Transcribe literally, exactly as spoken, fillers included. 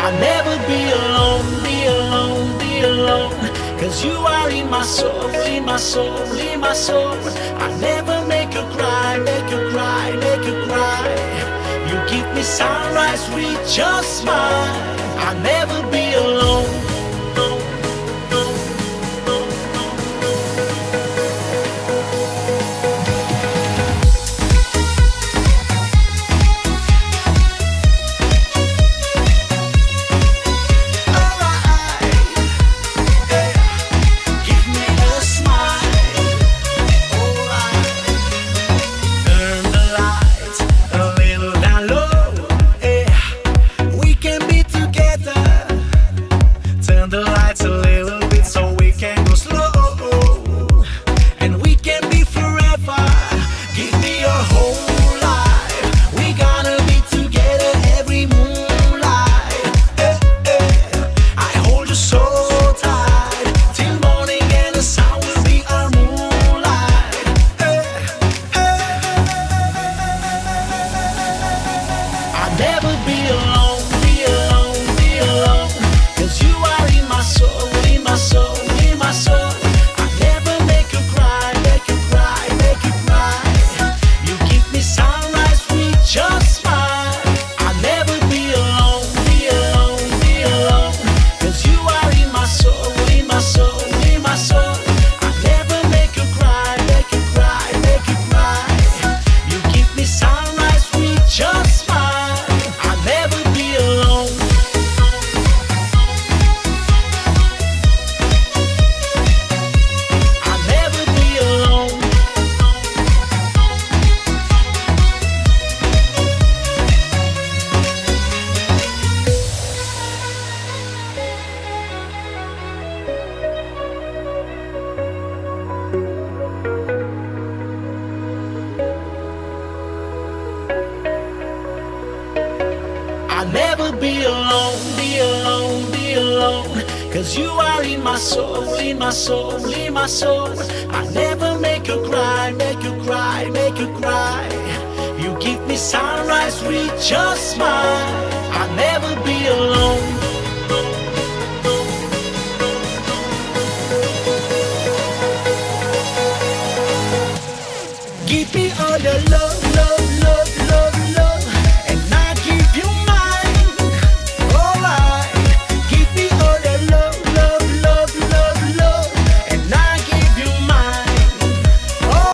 I'll never be alone, be alone, be alone. Cause you are in my soul, in my soul, in my soul. I'll never make you cry, make you cry, make you cry. You give me sunrise with your smile. I'll never be alone. I'll never be alone, be alone, be alone. Cause you are in my soul, in my soul, in my soul. I'll never make you cry, make you cry, make you cry. You give me sunrise with your smile. I'll never be alone.